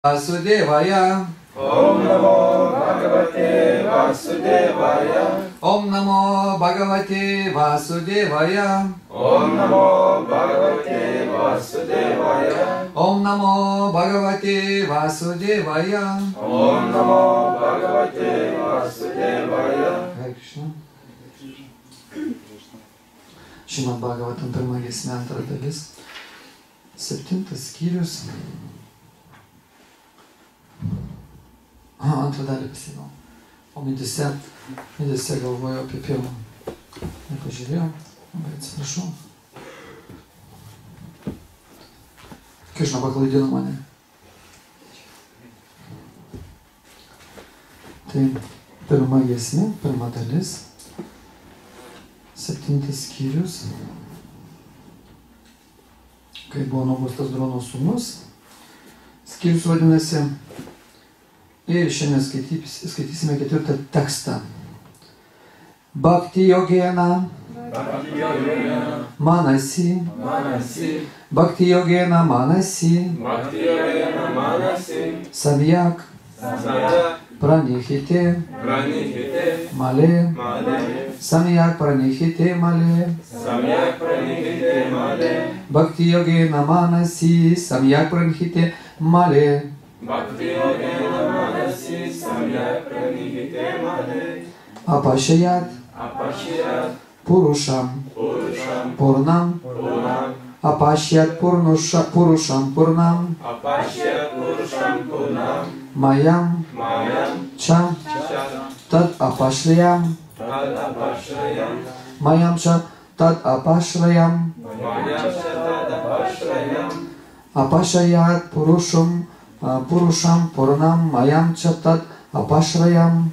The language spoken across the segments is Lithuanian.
Vasudevaya. Om Namo Bhagavate Vasudevaya. Om Namo Bhagavate Vasudevaya. Om Namo Bhagavate Vasudevaya. Om Namo Bhagavate Vasudevaya. Om Namo Bhagavate Vasudevaya. Hare Krishna. Šrimad Bhagavatam pirma giesmė, antra dalis, 7 skyrius. Antrą dalį pasėmiau. O midėse galvoju apie pirmą. Nepažiūrėjau, labai atsiprašau. Krišna paklaidino mane. Tai pirma giesmė, pirma dalis, 7 skyrius. Kai buvo nubaustas Drono sūnus, skyrius vadinasi. Ir šiandien skaitysime 4 tekstą. Bhakti yogena manasi. Bhakti yogena manasi. Samyak pranihite male. Samyak pranihite male. Bhakti yogena manasi. Samyak pranihite male. Bhakti yogena manasi samyak pranihite male. Apashayat purusham purnam. Apashyat purusham purnam. Mayam cha tad apashrayam. Mayam cha tad apashrayam. Apashayat purusham purnam. Mayam cha tad apashrayam.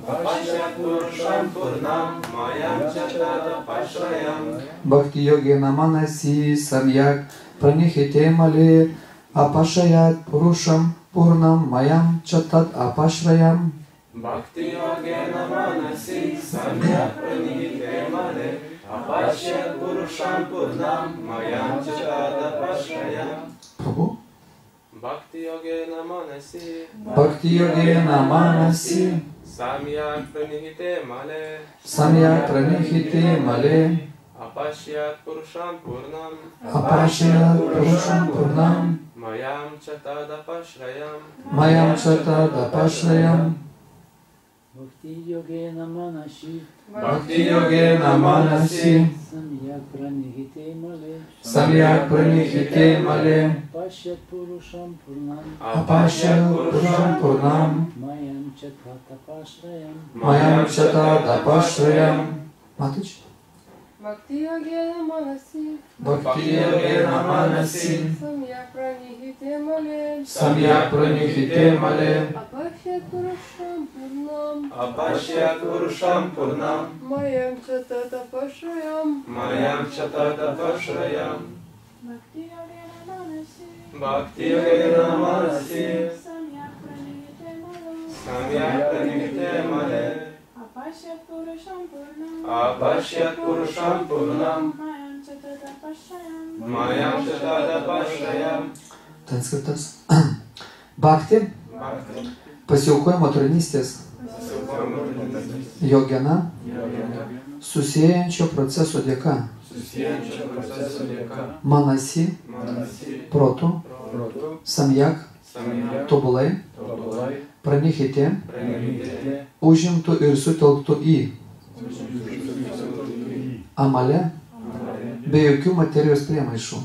Bhakti yogena manasi samyak pranihite male. Apashayat purusham purnam. Mayam cha tad apashrayam. Bhakti yogena manasi samyak pranihite male. Apashayat purusham purnam. Mayam cha tad apashrayam. Prabhu. Bhakti yogena manasi. Bhakti yogena manasi. Samyak pranihite male. Samyak pranihite male. Apashyat purusham purnam. Apashayat purusham purnam. Mayam cha tad apashrayam. Mayam cha tad apashrayam. Bhakti yogena manasi. Bhakti yogena manasi. Samyak pranihite male. Samyak pranihite male. Apashyat purusham purnam. Apashyat purusham purnam. Mayam cha tad apashrayam. Mayam cha tad apashrayam. Matuj? Bhakti yogena manasi. Bhakti yogena manasi. Samyak pranihite male. Samyak pranihite male. Apashyat purusham purnam. Apashyat purusham purnam. Mayam cha tad apashrayam. Mayam cha tad apashrayam. Bhakti yogena manasi. Bhakti yogena manasi. Samyak pranihite male. Samyak pranihite male. Apashyat purusham purnam. Apashyat purusham purnam. Mayam cha tad apashrayam. Mayam cha tad apashrayam. Transkritas. Bhakti, pasiaukojimo tarnystės jogena, susiejančio proceso dėka. Manasi, protu, samyak, tobulai, pranihite, užimtų ir sutelktų į amale, be jokių materijos priemaišų.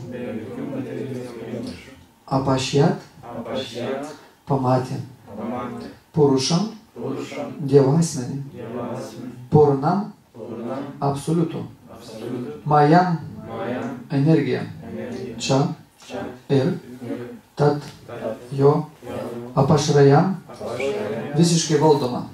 Apashyat, pamatė, purušam, Dievo asmenį, purnam, absoliutų, mayam, energija, čia ir tad jo, apašrajam, visiškai valdoma.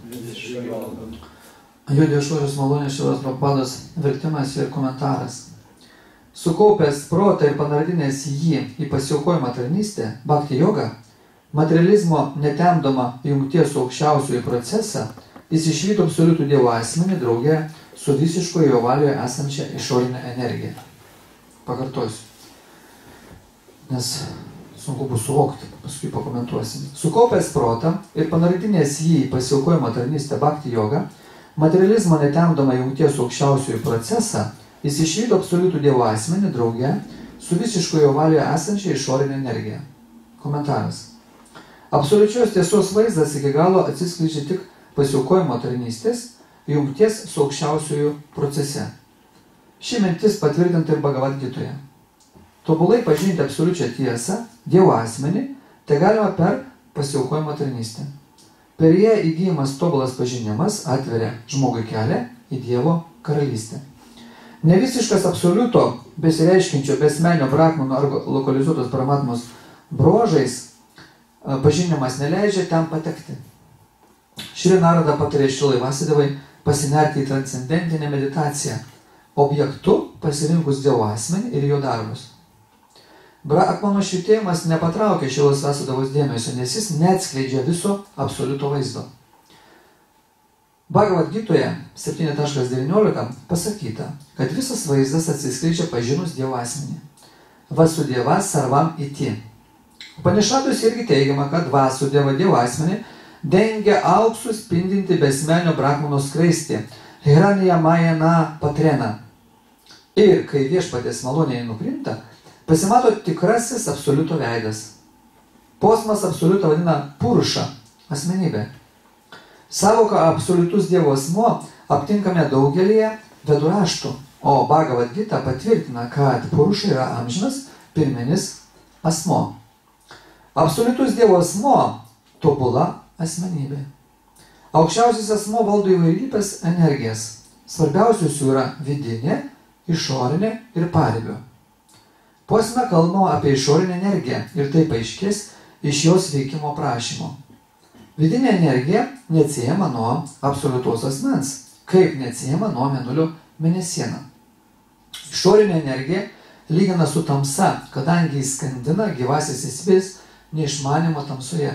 Jo Dieviškosios malonės Šilos Prabhupados vertimas ir komentaras. Sukaupęs protą ir panardinęs jį į pasiaukojimą tarnystę, bhakti joga, materializmo netemdoma jungties su aukščiausiųjų procesą, jis išvydo absoliutų Dievo asmenį drauge su visiško jo valioje esančia išorinė energija. Pakartosiu. Nes sunku bus suvokti, paskui pakomentuosim. Sukaupęs protą ir panardinės jį į pasiaukojimo tarnystę bhakti jogą, materializmo netemdomą jungties su aukščiausiųjų procesą, jis išvydo absoliutų Dievo asmenį drauge su visiško jo valioje esančia išorinė energija. Komentaras. Absoliučios tiesos vaizdas iki galo atsiskleidžia tik pasiaukojimo tarnystės jungties su aukščiausiųjų procese. Ši mintis patvirtinta ir Bhagavad Gitoje. Tobulai pažinti absoliučią tiesą, Dievo asmenį, tai galima per pasiaukojimo tarnystę. Per ją įgyjimas tobulas pažinimas atveria žmogui kelią į Dievo karalystę. Nevisiškas absoliuto besireiškinčio besmenio brahmano arba lokalizuotos paramatmos bruožais pažinimas neleidžia ten patekti. Šri Narada patarė Šrilai Vasidevai pasinerti į transcendentinę meditaciją, objektu pasirinkus Dievo asmenį ir jo darbus. Brahmano švitėjimas nepatraukė Šrilos Vasidevos dėmesio, nes jis neatskleidžia viso absoliuto vaizdo. Bhagavad Gitoje 7.19 pasakyta, kad visas vaizdas atsiskleidžia pažinus Dievo asmenį. Vasudeva sarvam iti. Upanišaduose irgi teigiama, kad Vasudeva Dievo asmenį dengia auksu spindinti besmenio brahmano skraistį, Hiranya Mayana patrena. Ir kai viešpatės malonėje nukrinta, pasimato tikrasis absoliuto veidas. Posmas absoliutą vadina Puruša, asmenybė. Savoką absoliutus Dievo asmuo aptinkame daugelyje vedų raštų, o Bhagavad Gita patvirtina, kad Puruša yra amžinas pirminis asmuo. Absoliutus Dievo asmuo tobula asmenybė. Aukščiausias asmuo valdo įvairybės energijas. Svarbiausios jų yra vidinė, išorinė ir paribio. Posme kalbama apie išorinę energiją ir tai paaiškės iš jos veikimo prašymo. Vidinė energija neatsiejama nuo absoliutaus asmens, kaip neatsiejama nuo mėnulio mėnesiena. Išorinė energija lygina su tamsa, kadangi jis skandina gyvasis esybės neišmanimo tamsoje.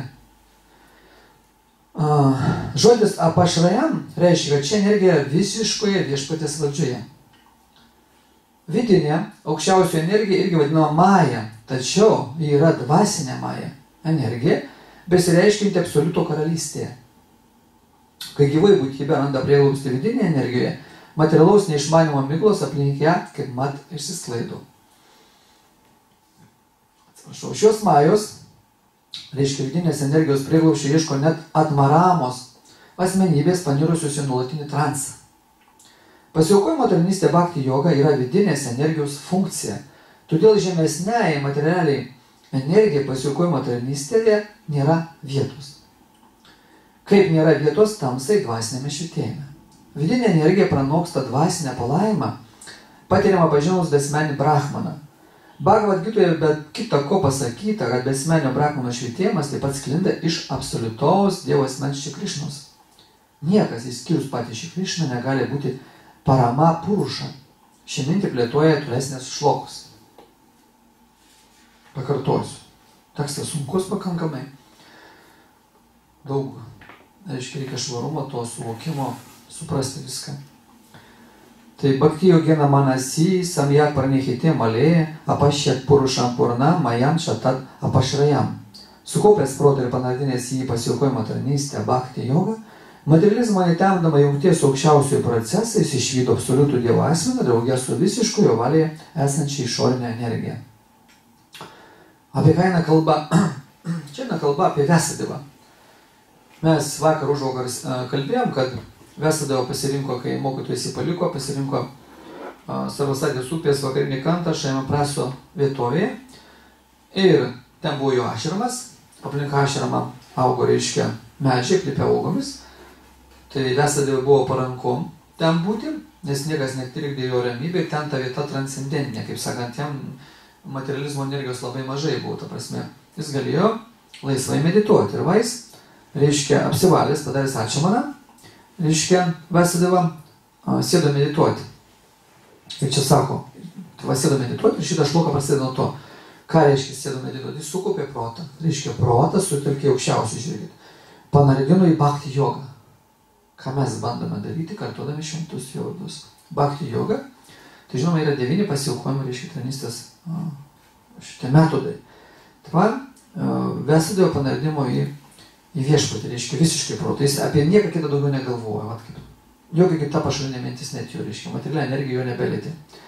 Žodis apašrajam reiškia, kad ši energija visiškoje viešpatės valdžioje. Vidinė aukščiausioji energija irgi vadinama maja, tačiau ji yra dvasinė maja energija, besireiškinti absoliuto karalystėje. Kai gyvai būtybė randa prieglobstį vidinėje energijoje, materialaus neišmanimo miglos aplink ją kaip mat išsisklaido. Atsiprašau, šios majos, reiškia vidinės energijos prieglobsčio ieško net atmaramos asmenybės panirusios į nuolatinį transą. Pasiaukojimo tarnystė bhakti joga yra vidinės energijos funkcija, todėl žemesniai materialiai energijai pasiaukojimo tarnystėje nėra vietos. Kaip nėra vietos tamsai dvasinėme švitėjime. Vidinė energija pranoksta dvasinę palaimą, patiriama pažinus besmenį brahmaną. Bhagavad Gitoje bet kita ko pasakyta, kad besmenio brahmano švitėjimas taip pat sklinda iš absoliutaus Dievo asmens Šri Krišnos. Niekas, išskyrus patį Šri Krišną, negali būti parama puruša. Ši mintį plėtoja tolesnės šlokus. Pakartosiu. Tekstas sunkus pakankamai. Daug, reikia švarumo, to suvokimo, suprasti viską. Tai bhakti yogena manasi samyak pranihite malė apašyat purušam purnam mayan šatat apašrajam. Sukaupęs protą ir panardinės jį pasiaukojimo tarnystę bhakti jogą, materializmo netemdama jungties su aukščiausiųjų procesais išvydo absoliutų Dievo asmenį drauge su visišku jo valioje esančia išorinė energija. Apie ką eina kalba? Čia eina kalba apie Vyasadevą. Mes vakar užvakar kalbėjom, kad Vyasadeva pasirinko, kai mokytojas jį paliko, pasirinko Sarvasatės upės vakarinį krantą Šaimapraso vietovėje. Ir ten buvo jo ašramas, aplink ašramą augo, reiškia, medžiai, klipė augomis. Tai Vyasadevai buvo parankom ten būti, nes niekas netrikdė jo ramybė, ten ta vieta transcendentinė, kaip sakant, jam materializmo energijos labai mažai buvo, ta prasme. Jis galėjo laisvai medituoti ir vais, reiškia, apsivalęs, padaręs ačamaną, reiškia, Vyasadeva sėdo medituoti. Ir čia sako, va sėdo medituoti ir šitą šloką prasideda nuo to. Ką reiškia sėdo medituoti? Jis sukaupė protą. Reiškia, protą sutelkė aukščiausiai, žiūrėkit. Panardino į bhakti jogą. Ką mes bandome daryti, kartuodami šimtus vardus. Bhakti joga, tai žinoma, yra 9 pasiaukojimo, reiškia, tarnystės šitie metodai. Vesidavo panardimo į viešpatį, reiškia visiškai proto. Jis apie nieką kitą daugiau negalvoja. Jokia kita pašalinė mintis net jo, reiškia, materialinė energija jo nebelėtė.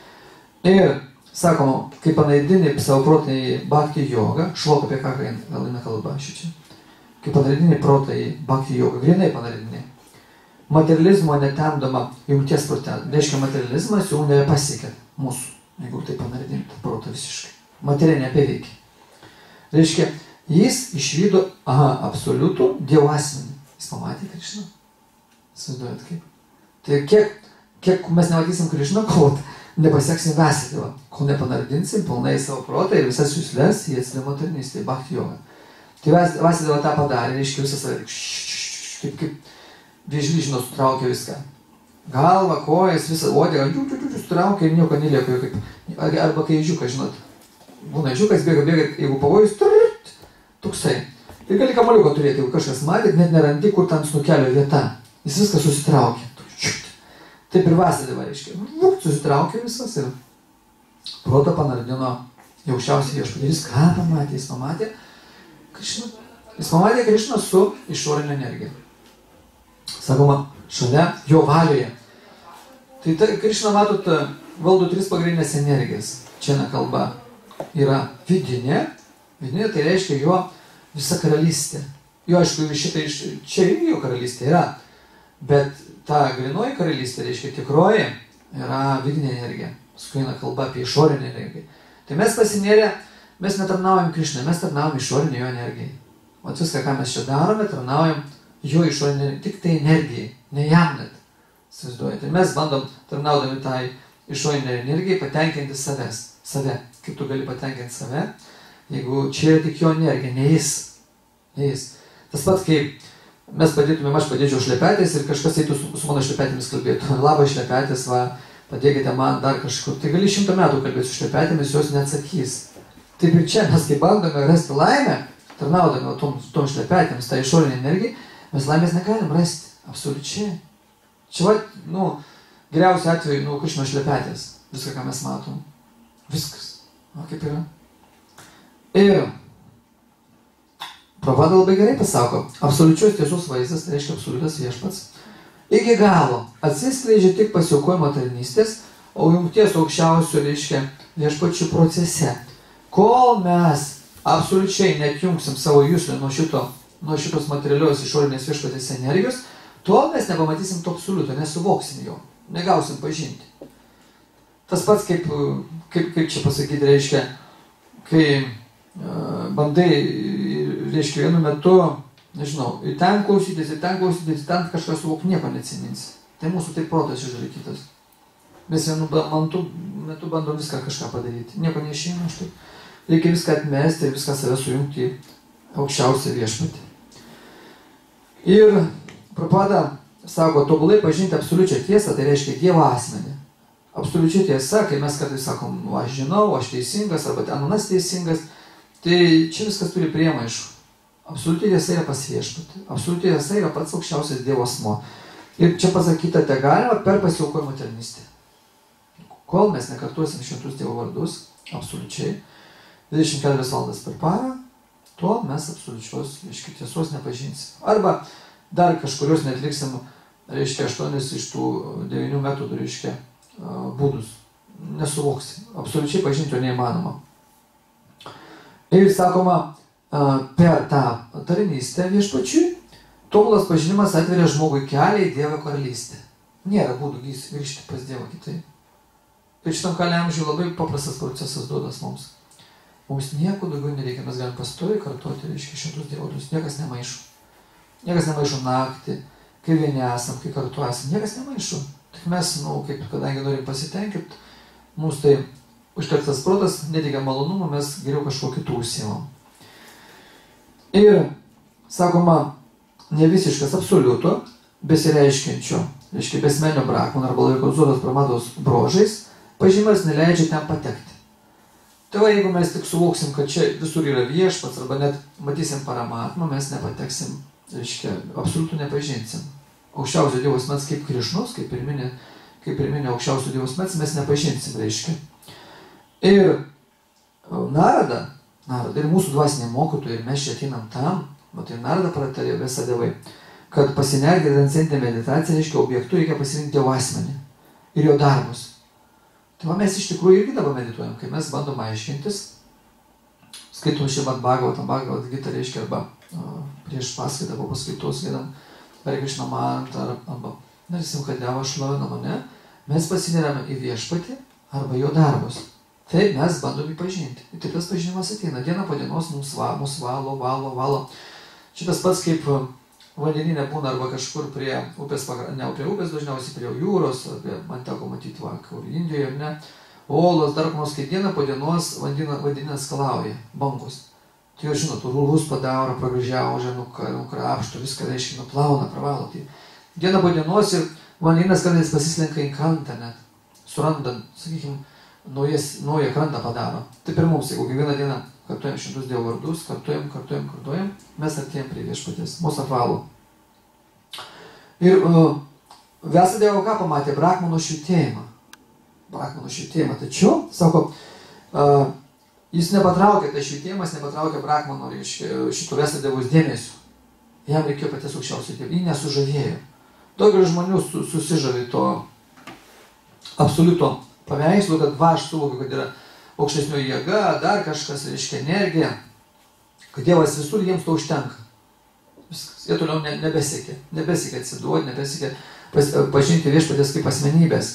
Ir, sakoma, kai panaidini savo protą į bhakti jogą, šlok apie ką eina kalba šičia. Kai panaidini protą į bhakti jogą, grinai panaidini. Materializmo netemdama jungties prote. Reiškia, materializmas jau nebepasiekia mūsų, jeigu tai panaidinti protą visiškai. Materija nebeveikia. Reiškia, jis išvydo absoliutų Dievo asmenį. Jis pamatė Krišną. Įsivaizduojat kaip? Tai kiek mes nematysim Krišną, kol nepasieksim Vasidevą, kol nepanardinsim pilnai savo protą ir visas juslės į atsidavimo tarnystę, bhakti jogą. Tai Vasideva tą padarė, reiškia, visas kaip vėžlys, žinot, sutraukė viską. Galva, kojas, visą odegą, sutraukė ir nieko nelieko. Arba kai ežiukas, žinot, būna ežiukas, bėga, jeigu pavojus, toksai. Ir gali kamaliuką turėti, jeigu kažkas matėt, net nerandi, kur ten snukelio vieta. Jis viską susitraukė. Taip ir Vasideva, reiškia. Susitraukė visas ir protą panardino į aukščiausią viešpatį. Jis ką pamatė? Jis pamatė Krišną. Jis pamatė Krišną su išorinė energija. Sakoma, šalia jo valioje. Tai Krišna, matot, valdo 3 pagrindinės energijas. Čia kalba yra vidinė. Vidinė tai reiškia jo visa karalystė. Jo, aišku, čia irgi jo karalystė yra. Bet ta grinoji karalystė, reiškia tikroji, yra vidinė energija. Paskui eina kalba apie išorinę energiją. Tai mes pasinėrę, mes netarnaujam Krišnai, mes tarnaujam išorinę jo energijai. O viską, ką mes čia darome, tarnaujam jo išorinę, tik tai energijai, ne jam net. Įsivaizduojate. Mes bandom, tarnaudami tai išorinę energijai, patenkinti save. Kaip tu gali patenkinti save, jeigu čia yra tik jo energija, ne jis. Tas pats, kaip mes padėtumėm, aš padėčiau šlepetės ir kažkas eitų su mano šlepetėmis kalbėtų. Labas šlepetės, va, padėkite man dar kažkur. Tai gali 100 metų kalbėti su šlepetėmis, jos neatsakys. Taip ir čia mes, kai bandome rasti laimę, tarnaudami tom šlepetėmis, tą išorinę energiją, mes laimės negalim rasti. Absoliučiai. Čia, va, geriausiu atveju, Krišnos šlepetės. Viską, ką mes matom. Viskas. O kaip yra? Ir Prabhupada labai gerai pasako, absoliučios tiesos vaizdas, tai reiškia absoliutas viešpats, iki galo atsiskleidžia tik pasiaukojimo tarnystės, o jungties aukščiausio reiškia viešpačių procese. Kol mes absoliučiai netjungsim savo juslę nuo šitos materialios išorinės viešpatės energijos, tol mes nepamatysim to absoliuto, nesuvoksim jo, negausim pažinti. Tas pats kaip čia pasakyti reiškia, kai bandai, reiškia, vienu metu, nežinau, į ten klausytis, ten kažką suvok, nieko neatsiminsi. Tai mūsų taip protas išdarykytas. Mes vienu metu bandom viską kažką padaryti. Nieko neišeina už tai. Reikia viską atmesti ir viską save sujungti į aukščiausią viešpatį. Ir Prabhupada sako, tobulai pažinti absoliučią tiesą, tai reiškia Dievo asmenį. Absoliučiai tiesa, kai mes kartais sakom, aš žinau, aš teisingas, arba anas teisingas, tai čia viskas turi priemaišų. Absoliučiai tiesa yra pas viešpatį. Absoliučiai tiesa yra pats aukščiausias Dievo asmuo. Ir čia pasakyta, tai galima per pasiaukojimo tarnystę. Kol mes nekartuosim šventus Dievo vardus, absoliučiai, 24 valandas per parą, tol mes absoliučios, reiškia, tiesos nepažinsim. Arba dar kažkurios netliksim, reiškia, 8 iš tų 9 metodų, reiškia, būdus. Nesuvoksim. Absoliučiai pažinti jo neįmanoma. Ir sakoma, per tą tarnystę viešpačiui, tobulas pažinimas atveria žmogui kelią į Dievo karalystę. Nėra būdų grįžti pas Dievą kitaip. Ir šitam kaliamžiui labai paprastas procesas duodas mums. Mums nieko daugiau nereikia, mes galim pastoviai kartuoti, reiškia, šimtus Dievo vardus. Niekas nemaišo. Niekas nemaišo naktį, kai vieni esam, kai kartu esam. Niekas nemaišo. Tik mes, kadangi norim pasitenkinti, mums tai užterktas protas, neteikia malonumą, mes geriau kažko kitų užsiimam. Ir, sakoma, ne visiškas absoliuto, besireiškiančio, reiškia, besmenio brakman arba laikodzuotos pramados brožais, pažymas neleidžia ten patekti. Tai va, jeigu mes tik suvoksim, kad čia visur yra viešpats, arba net matysim paramatmą, mes nepateksim, reiškia, absoliutų nepažinsim. Aukščiausio Dievo asmens kaip Krišnos, kaip pirminė aukščiausio Dievo asmens, mes nepažinsim, reiškia. Ir Narada, Narada. Ir mūsų dvasiniai mokytojai, ir mes čia ateinam tam, tai Narada pratarė visą dievai, kad pasinerti transcendentinę meditaciją, reiškia, objektų reikia pasirinkti Dievo asmenį ir jo darbus. Tai va, mes iš tikrųjų irgi dabar medituojam, kai mes bandom aiškintis, skaitom Šrimad Bhagavad Gita, reiškia, arba prieš paskaitą po paskaitos skaitam Hare Krishna mantrą, arba Narasimha Devą šlovinam, ne? Mes pasineriame į viešpatį arba jo darbus. Taip mes bandom jį pažinti. Ir taip tas pažinimas ateina. Diena po dienos mus valo. Šitas pats kaip vandeninė būna arba kažkur prie upės, ne prie upės, dažniausiai prie jūros, man teko matyti kur Indijoje, ne? Olos, dar konos, kai diena po dienos vandenynas skalauja, bangos. Tai jau žinot, rūlus padaro, pragražiaužia, nukrapšto, viską reiškia, nuplauna, pravalo. Tai diena po dienos ir vandenynas kartais pasislenka į krantą net, surandant, sakykime, naują krantą padaro. Taip ir mums, jeigu kiekvieną dieną kartuojam šimtus Dievo vardus, kartuojam, mes artėjam prie viešpaties, mūsų apvalo. Ir Vyasadeva ką pamatė? Brahmano švitėjimą. Tačiau, sako, jis nepatraukė, tai švitėjimas nepatraukė Brahmano, reiškia, šito Vyasadevos dėmesio. Jam reikėjo paties aukščiausio Dievo, jį nesužavėjo. Daugelis žmonių susižavi to absoliuto paveikslu, kad va, aš suvokiu, kad yra aukštesnio jėga, dar kažkas, reiškia, energija, kad Dievas visur, jiems to užtenka. Viskas. Jie toliau nebesiekia atsiduoti, nebesiekia pažinti viešpatės kaip asmenybės.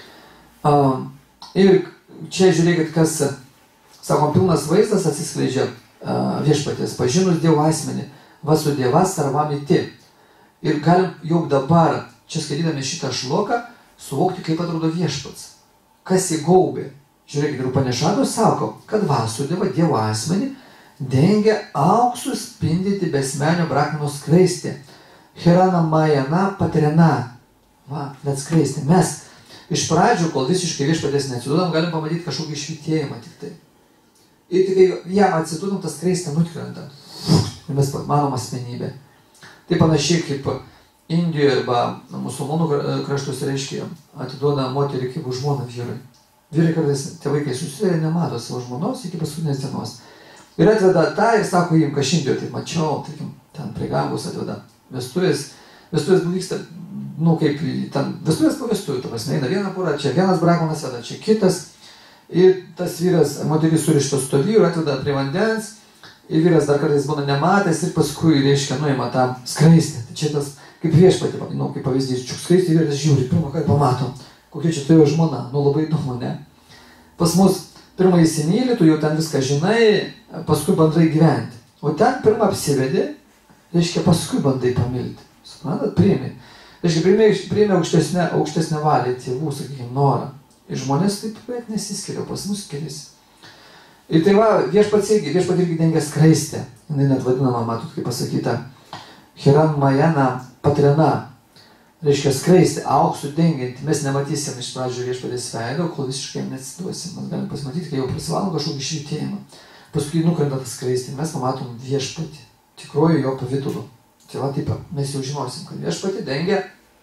Ir čia žiūrėkit, kas, sakom, pilnas vaizdas atsiskleidžia viešpatės, pažinus Dievo asmenį, Vasudevas sarvamiti. Ir galim jau dabar, čia skaitydami šitą šloką, suvokti, kaip atrodo viešpats. Kas jį gaubė. Žiūrėkit, ir Upanešados sako, kad Vasudeva Dievo asmenį dengia auksu spindyti besmenio Brahmano skraistė. Hirana Majana Patrena. Va, net skraistė. Mes iš pradžių, kol visiškai viešpatės neatsidūdam, galim pamatyti kažkokį švitėjimą tik tai. Ir tik kai jam atsidūdam, tas skraistė nutkrenta. Ir mes manom asmenybę. Tai panašiai kaip Indijoje arba musulmonų kraštuose, reiškia, atiduoda moterį kaip žmoną vyrui. Vyrai kartais, tėvai, kai susidarė, nemato savo žmonos iki paskutinės dienos. Ir atveda tą ir sako jiem, kad Indijoje, tai mačiau, tarkim, ten prie Gangos atveda vestuvės vyksta, kaip ten, vestuvės po vestuvių, ta prasme, eina viena pora, čia vienas brahmanas veda, čia kitas. Ir tas vyras, moteris surištos to vyru, atveda prie vandens, ir vyras dar kartais būna nematęs ir paskui, reiškia, nuima tą skraistę. Tai čia tas, kaip viešpatį, kaip pavyzdys, čiuk skraistį, vyras žiūri, pirmą kartą pamato, kokia čia tai jo žmona, labai įdomu, ne? Pas mus pirmą įsimylį, tu jau ten viską žinai, paskui bandai gyventi. O ten pirmą apsivedi, reiškia, paskui bandai pamilti. Suprantat, priimi. Reiškia, priimi aukštesnę valią tėvų, sakykime, norą. Ir žmonės taip beveik nesiskiria, pas mus skiriasi. Ir tai va, viešpats irgi dengia skraistę. Jis net vadinama, matot, kaip pasakyta, Hiran Majana Patrena. Reiškia, skraistė, auksų dengianti. Mes nematysim iš pradžių viešpatės veido, kol visiškai jam neatsiduosim. Mes galim pasimatyti, kai jau prasivalom kažkokį švitėjimą. Paskui nukrenta tas skraistė. Mes pamatom viešpatį, tikroji jo pavidalu. Tai va, taip, mes jau žinosim, kad viešpatį dengia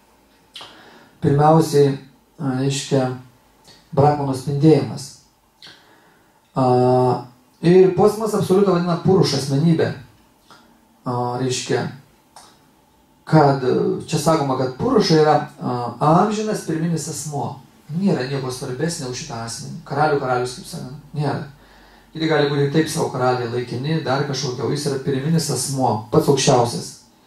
pirmiausiai, reiškia, Brahmano spindėjimas. Ir posmas absoliutą vadina purušą asmenybę. Reiškia, kad čia sakoma, kad puruša yra amžinas pirminis asmuo. Nėra nieko svarbesnė už šitą asmenį. Karalius, kaip sakant, nėra. Kiti gali būti taip savo karaliai laikini, dar kažkokio, jis yra pirminis asmuo, pats aukščiausias.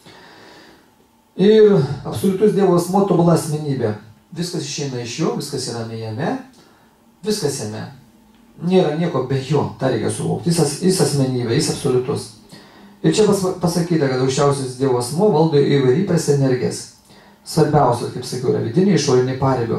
Ir absoliutus Dievo asmuo tobula asmenybė. Viskas išeina iš jo, viskas yra jame, viskas jame. Nėra nieko be jo, tą reikia suvokti. Jis asmenybė, jis absoliutus. Ir čia pasakyta, kad aukščiausias Dievo asmuo valdo įvairias energijas. Svarbiausios, kaip sakiau, yra vidiniai, išoriniai paribio.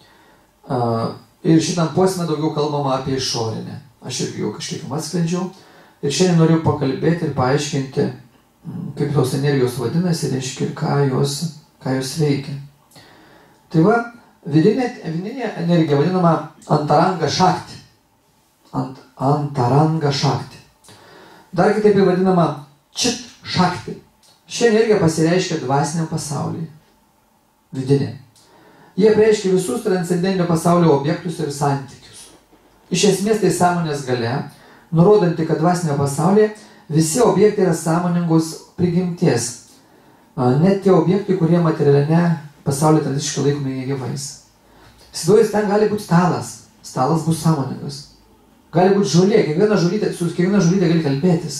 Ir šitam posme daugiau kalbama apie išorinę. Aš irgi jau kažkiek atskleidžiau. Ir šiandien noriu pakalbėti ir paaiškinti, kaip tos energijos vadinasi, reiškia, ir ką jos veikia. Tai va, vidinė energija vadinama antaranga šakti. Antaranga šakti. Dar kitaip vadinama čit šakti. Ši energija pasireiškia dvasiniam pasauliui. Vidinė. Jie reiškia visus transcendentinio pasaulio objektus ir santykius. Iš esmės tai sąmonės galia, nurodanti, kad dvasinio pasaulyje visi objektai yra sąmoningos prigimties. Net tie objektai, kurie materialinė pasaulyje tradiciškai laikomi gyvais. Įsivaizduojate, ten gali būti stalas. Stalas bus sąmoningas. Gali būti žolė. Su kiekviena žolytė gali kalbėtis.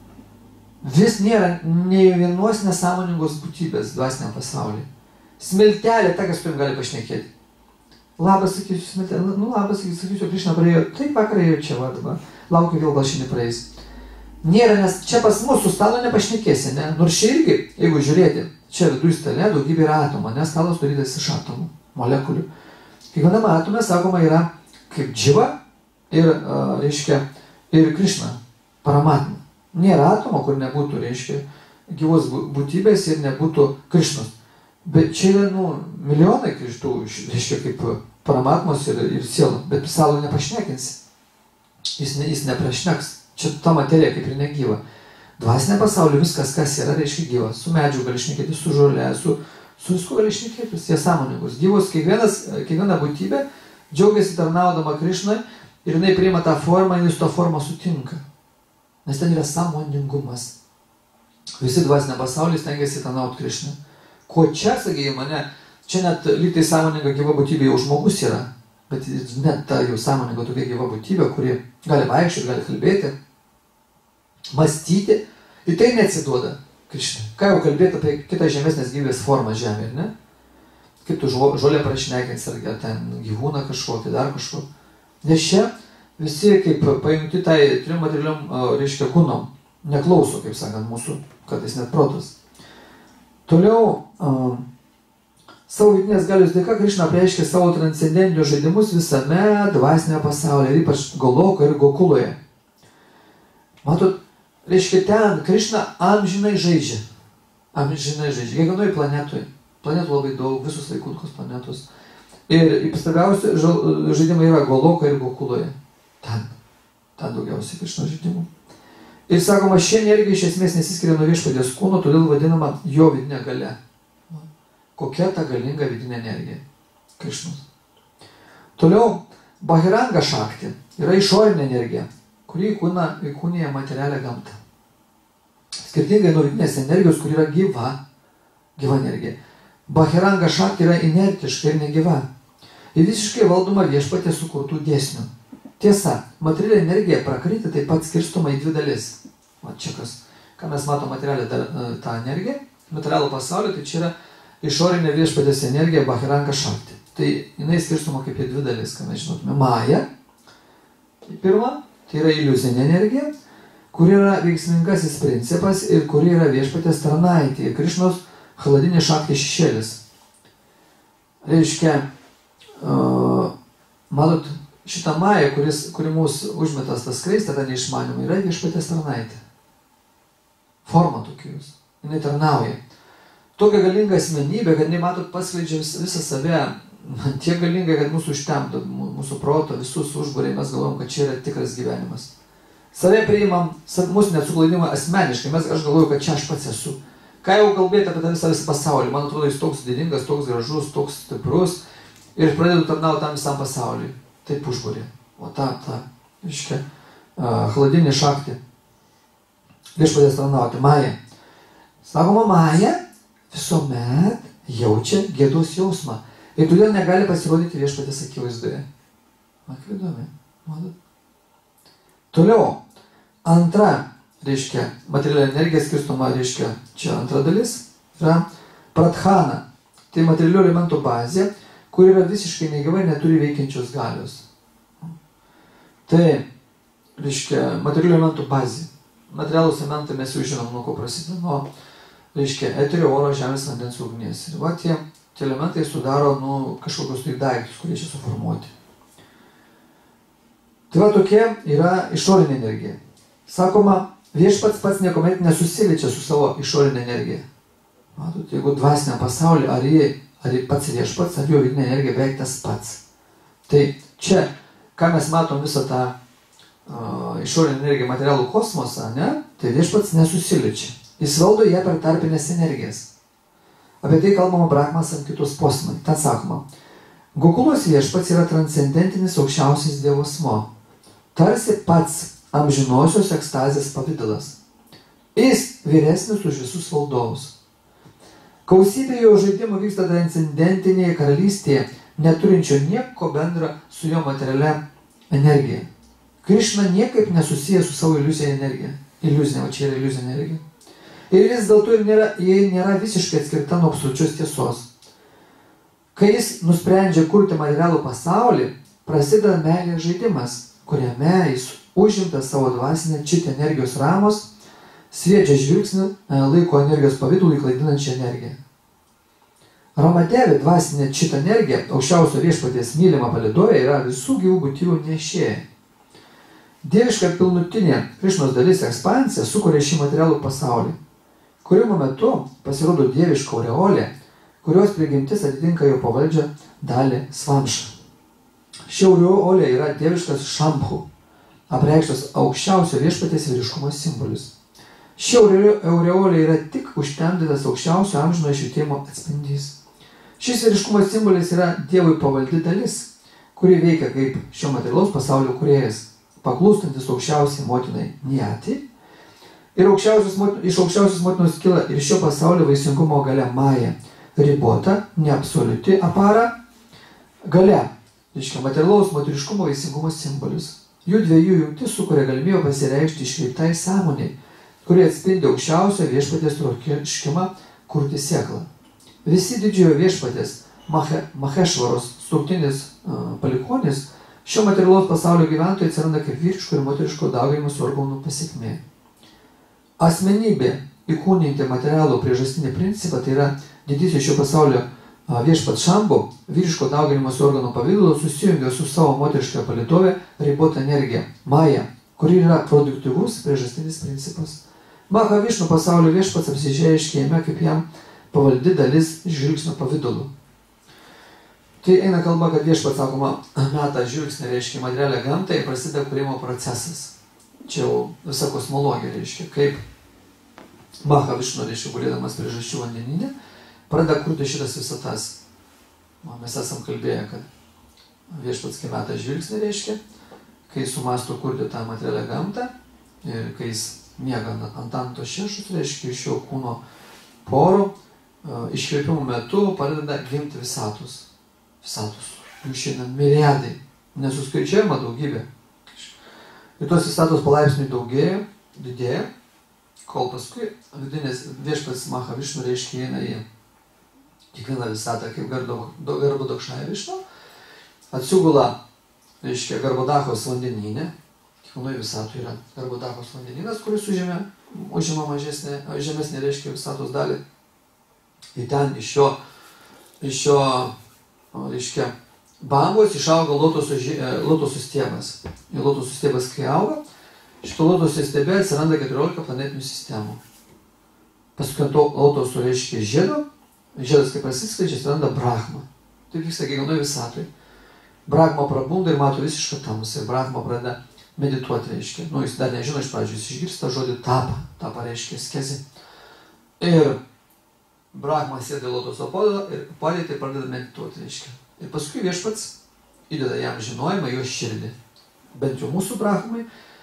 Vis nėra nei vienos nesąmoningos būtybės dvasiniam pasaulyje. Smiltelė, ta, kas turim gali pašnekėti. Labas, sakysiu, smiltelė. Labas, sakysiu, Krišna praėjo. Taip, vakar ėjo čia, va dabar. Laukiu vėl, gal šiandien praeis. Nėra, nes čia pas mus su stalo nepašnekėsi, ne? Nors čia irgi, jeigu žiūrėti, čia viduje stale daugybė yra atomų, nes stalas sudarytas iš atomų, molekulių. Kiekvienam atome, sakoma, yra kaip dživa ir, reiškia, ir Krišna, Paramatma. Nėra atomo, kur nebūtų, reiškia, gyvos būtybės ir nebūtų Krišnos. Bet čia yra, milijonai Krištų, reiškia, kaip Paramatmos ir siela, bet stalo nepašnekinsi. Jis neprašneks. Čia ta materija kaip ir negyva. Dvasinė pasaulio viskas, kas yra, reiškia gyva. Su medžiu gali šnekėti, su žolė, su visku gali šnekėti, jie sąmoningus. Gyvos kiekviena būtybė džiaugiasi tarnaudama Krišnai ir jinai priima tą formą, jis tą formą sutinka. Nes ten yra sąmoningumas. Visi dvasinė pasaulis stengiasi tarnauti Krišnai. Ko čia, sakykime, mane, čia net lyg tai sąmoninga gyva būtybė jau žmogus yra, bet net ta jau sąmoninga tokia gyva būtybė, kuri gali vaikščioti, gali kalbėti, mąstyti, į tai neatsiduoda Krišnai. Ką jau kalbėti apie kitą žemesnės gyvybės formą žemėje, ne? Kaip tu žolę prašnekins, ar ten gyvūną kažkokį, dar kažko. Nes čia visi kaip paimti tai trim materialiom, reiškia, kūnom, neklauso, kaip sakant, mūsų, kartais net protas. Toliau, savo vidinės galios dėka Krišna apreiškia savo transcendentinius žaidimus visame dvasinėje pasaulyje, ypač Golokoje ir Gokuloje. Matot, reiškia, ten Krišna amžinai žaidžia. Amžinai žaidžia. Kiekvienoje planetoje. Planetų labai daug, visus laikūtkos planetos. Ir svarbiausi žaidimai yra Golokoje ir Gokuloje. Ten daugiausiai Krišna žaidimų. Ir sakoma, ši energija iš esmės nesiskiria nuo viešpaties kūno, todėl vadinama jo vidinė galia. Kokia ta galinga vidinė energija Krišnos. Toliau, Bahiranga Šakti yra išorinė energija, kuri įkūnija materialią gamtą. Skirtingai nuo vidinės energijos, kuri yra gyva energija. Bahiranga Šakti yra inertiška ir negyva. Ir visiškai valdoma viešpaties sukurtų dėsnių. Tiesa, materialinė energija prakryti taip pat skirstoma į dvi dalis. Va čia kas, ką mes matom materialią tą energiją, materialų pasaulį, tai čia yra išorinė viešpatės energija Bahiranga Šakti. Tai jinai skirstoma kaip į dvi dalis, ką mes žinotume. Maja, pirma, tai yra iliuzinė energija, kuri yra veiksmingasis principas ir kuri yra viešpatės tarnaitė. Ir Krišnos Haladinė Šakti šešėlis. Reiškia, matot, šitą Mają, kuri mūsų užmetas tas skraistė, tą neišmanimą, yra viešpatės tarnaitė. Forma tokius. Jinai tarnauja. Tokia galinga asmenybė, kad jinai, matot, paskleidžia visą save, tiek galinga, kad mūsų užtemdo, mūsų proto, visus užbūriai, mes galvom, kad čia yra tikras gyvenimas. Save priimam, mūsų nesuklaidimą asmeniškai, aš galvoju, kad čia aš pats esu. Ką jau kalbėti apie tą visą pasaulį, man atrodo, jis toks didingas, toks gražus, toks stiprus ir pradedu tarnauti tam visam pasauliui. Taip užbūrė. O ta, reiškia, Haladinė Šakti. Viešpatės tarnauti. Maja. Sakoma, Maja visuomet jaučia gėdos jausmą. Ir todėl negali pasirodyti viešpatės akivaizdoje. Kaip įdomi. Toliau. Antra, reiškia, materialinė energija skirstoma, reiškia, čia antra dalis, yra Pradhana. Tai materialių elementų bazė, kur yra visiškai negyva ir neturi veikiančios galios. Tai, reiškia, materialių elementų bazė. Materialūs elementai mes jau žinom, nuo ko prasideda, nuo, reiškia, eterio, oro, žemės, vandens, ugnies. Ir va, tie elementai sudaro, kažkokius tai daiktus, kurie čia suformuoti. Tai va, tokia yra išorinė energija. Sakoma, viešpats pats niekuomet nesusiliečia su savo išorinė energija. Matot, jeigu dvasiniam pasaulyje, ar pats viešpats, ar jo vidinė energija beveik tas pats. Tai čia, ką mes matom visą tą išorinę energiją, materialų kosmosą, ne? Tai viešpats nesusiliečia. Jis valdo ją per tarpinės energijas. Apie tai kalbama Brahmas ant kitos posmai. Ten sakoma, Gokulos viešpats yra transcendentinis aukščiausias Dievo asmuo. Tarsi pats amžinosios ekstazės pavidalas. Jis vyresnis už visus valdovus. Gausybė jo žaidimų vyksta transcendentinėje karalystėje, neturinčio nieko bendra su jo materialia energija. Krišna niekaip nesusijęs su savo iliuzinė energija. Iliuzinė, o čia yra iliuzinė energija. Ir vis dėlto jie nėra visiškai atskirta nuo absoliučios tiesos. Kai jis nusprendžia kurti materialų pasaulį, prasideda meilės žaidimas, kuriame jis užimtas savo dvasinę čit energijos ramos, sviedžia žvilgsnį laiko energijos pavidalų į klaidinančią energiją. Ramadevi dvasinė čit energija, aukščiausio viešpaties mylima palydovė, yra visų gyvų būtybių nešėja. Dieviška pilnutinė Krišnos dalis ekspansija sukuria šį materialų pasaulį, kurio metu pasirodo dieviška aureolė, kurios prigimtis atitinka jo pavaldžią dalį svamšą. Ši aureolė yra dieviškas šamphu, apreikštas aukščiausio viešpaties vyriškumo simbolis. Ši aureolė yra tik užtemdytas aukščiausio amžino švietimo atspindys. Šis vyriškumo simbolis yra Dievui pavaldi dalis, kuri veikia kaip šio materialaus pasaulio kūrėjas, paklūstantis aukščiausiai motinai Niati. Ir iš aukščiausios motinos kyla ir šio pasaulio vaisingumo galia Maja, ribota, neabsoliuti apara galia, reiškia materialaus moteriškumo vaisingumo simbolis. Jų dviejų jungtis sukuria galimybę pasireikšti iškreiptai sąmonei, kuri atspindi aukščiausio viešpaties troškimą kurti sėklą. Visi didžiojo viešpatės Mahešvaros sutuoktinis palikuonis šio materialaus pasaulio gyventojai atsiranda kaip vyriško ir moteriško dauginimosi organų pasekmė. Asmenybė įkūninti materialų priežastinį principą, tai yra didysis šio pasaulio viešpats Šambu, vyriško dauginimosi organų pavidalo susijungia su savo moteriška palydove ribota energija, Maja, kuri yra produktyvus priežastinis principas. Maha Višnu pasaulio viešpats apsireiškia jame kaip jam pavaldi dalis žvilgsnio pavidalu. Tai eina kalba, kad viešpats, sakoma, meta žvilgsnį, reiškia materialią gamtą ir prasideda kūrimo procesas. Čia jau visa kosmologija reiškia, kaip Maha Višnu, reiškia, gulėdamas priežasčių vandeninė, pradeda kurti šitas visatas. Mes esam kalbėję, kad viešpats kai meta žvilgsnį, reiškia, kai sumasto kurti tą materialią gamtą ir kai jis miega ant anto šešus, reiškia, iš jo kūno porų, iškvėpimų metu pradeda gimti visatus. Jų šiandien miliardai, nesuskaičiuojama daugybė. Ir tos visatos palaipsniui daugėja, didėja, kol paskui vidinės viešpats Maha Višnu, reiškia, eina į kiekvieną visatą kaip Garbhodakšaja Višnu, atsigula, reiškia, Garbhodakos vandenyne. Kiekvienoje visatoje yra Garbhodakos vandeninas, kuris užima žemesnė, reiškia, visatos dalį. Ir ten iš šio reiškia, bangos išauga lotosų stiebas. Ir lotosų stiebas, kai auga, šito lotosų stiebe atsiranda 14 planetinių sistemų. Paskui ant to lotosų, reiškia, žiedas kaip prasiskleidžia, atsiranda Brahma. Taip vyksta kiekvienoje visatoje. Brahma prabunda ir mato visišką tamsą. Ir Brahma pradeda medituoti, reiškia. Jis dar nežino iš pradžių, jis išgirsta žodį tapa. Tapa reiškia skezi. Ir Brahma sėda į lotoso padėtį ir pradeda medituoti, reiškia. Ir paskui viešpats įdeda jam žinojimą, jo širdį. Bent jau mūsų Brahmai,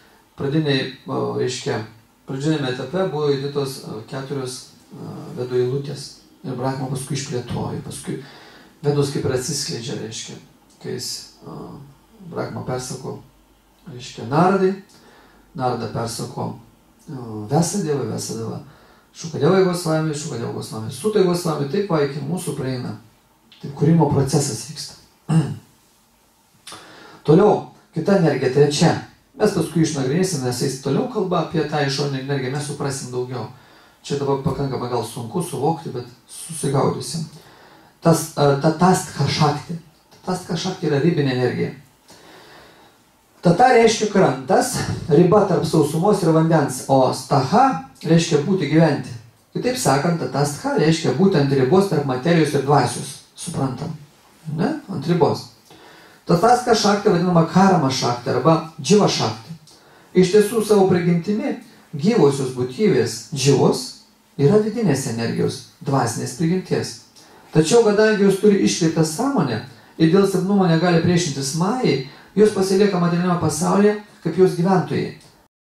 pradinėme etape buvo įdėtos 4 vedų eilutės. Ir Brahma paskui išplėtojo, paskui vedos kaip ir atsiskleidžia, reiškia. Kai jis Brahma persako, reiškia, Naradai, Narada persako Vesadevai, Vesadeva Šukadevai Gosvami, Šukadevai Gosvami, Sutai Gosvami, taip va iki mūsų praeina. Taip kūrimo procesas vyksta. Toliau, kita energija, trečia. Mes paskui išnagrinėsim, nes jis toliau kalba apie tą išorinę energiją, mes suprasim daugiau. Čia dabar pakankamai gal sunku suvokti, bet susigaudysim. Tatastha Shakti. Tatastha Shakti yra ribinė energija. Tata reiškia krantas, riba tarp sausumos ir vandens, o staha reiškia būti gyventi. Kitaip sakant, tatastha reiškia būti ant ribos tarp materijos ir dvasios. Suprantam? Ne? Ant ribos. Tatastha Shakti vadinama karma Shakti arba dživa Shakti. Iš tiesų savo prigimtimi gyvosios būtybės dživos yra vidinės energijos, dvasinės prigimties. Tačiau, kadangi jos turi iškreiptą sąmonę ir dėl silpnumo negali priešintis Majai, jos pasilieka materialiame pasaulyje kaip jos gyventojai.